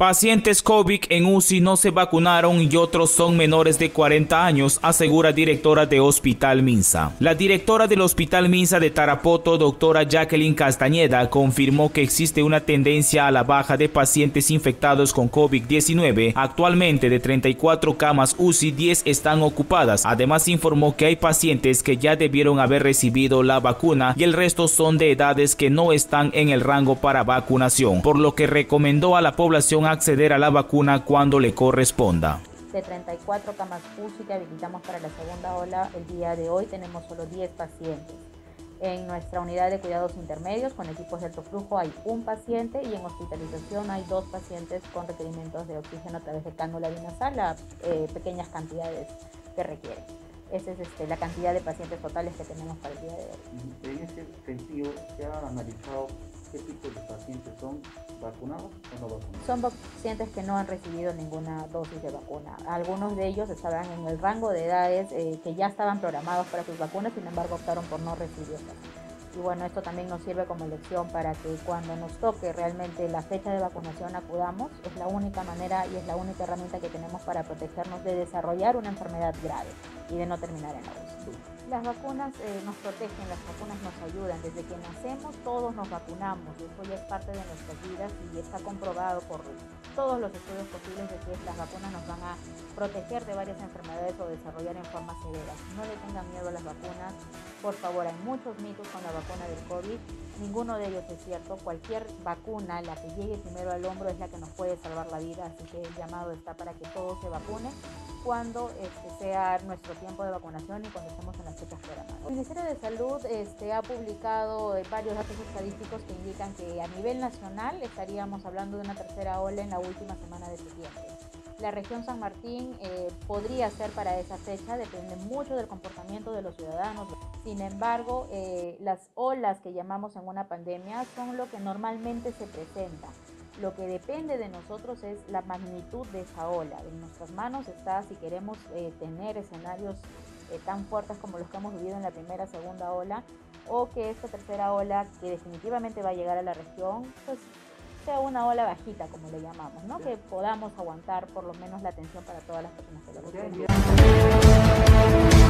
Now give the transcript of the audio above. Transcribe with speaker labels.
Speaker 1: Pacientes COVID en UCI no se vacunaron y otros son menores de 40 años, asegura directora de Hospital Minsa. La directora del Hospital Minsa de Tarapoto, doctora Jacqueline Castañeda, confirmó que existe una tendencia a la baja de pacientes infectados con COVID-19. Actualmente, de 34 camas UCI, 10 están ocupadas. Además, informó que hay pacientes que ya debieron haber recibido la vacuna y el resto son de edades que no están en el rango para vacunación, por lo que recomendó a la población acceder a la vacuna cuando le corresponda.
Speaker 2: De 34 camas UCI que habilitamos para la segunda ola, el día de hoy tenemos solo 10 pacientes. En nuestra unidad de cuidados intermedios con equipos de alto flujo hay un paciente y en hospitalización hay 2 pacientes con requerimientos de oxígeno a través de cánula binasal a pequeñas cantidades que requieren. Esa es la cantidad de pacientes totales que tenemos para el día de hoy.
Speaker 3: En ese sentido, ¿se ha analizado qué tipo de pacientes son vacunados o no vacunados?
Speaker 2: Son pacientes que no han recibido ninguna dosis de vacuna. Algunos de ellos estaban en el rango de edades que ya estaban programados para sus vacunas, sin embargo optaron por no recibirlas. Y bueno, esto también nos sirve como lección para que cuando nos toque realmente la fecha de vacunación acudamos. Es la única manera y es la única herramienta que tenemos para protegernos de desarrollar una enfermedad grave y de no terminar en la UCI. Las vacunas nos protegen, las vacunas nos ayudan. Desde que nacemos todos nos vacunamos, eso ya es parte de nuestras vidas y está comprobado por todos los estudios posibles de que las vacunas nos van a proteger de varias enfermedades o desarrollar en formas severas. No le tengan miedo a las vacunas, por favor. Hay muchos mitos con la vacuna del COVID, ninguno de ellos es cierto. Cualquier vacuna, la que llegue primero al hombro, es la que nos puede salvar la vida, así que el llamado está para que todos se vacunen cuando sea nuestro tiempo de vacunación y cuando estemos en las fechas programadas. El Ministerio de Salud ha publicado varios datos estadísticos que indican que a nivel nacional estaríamos hablando de una tercera ola en la última semana de septiembre. La región San Martín podría ser para esa fecha, depende mucho del comportamiento de los ciudadanos. Sin embargo, las olas que llamamos en una pandemia son lo que normalmente se presenta. Lo que depende de nosotros es la magnitud de esa ola. En nuestras manos está si queremos tener escenarios tan fuertes como los que hemos vivido en la primera, segunda ola, o que esta tercera ola, que definitivamente va a llegar a la región, pues sea una ola bajita, como le llamamos, ¿no? Que podamos aguantar por lo menos la atención para todas las personas que lo requieren.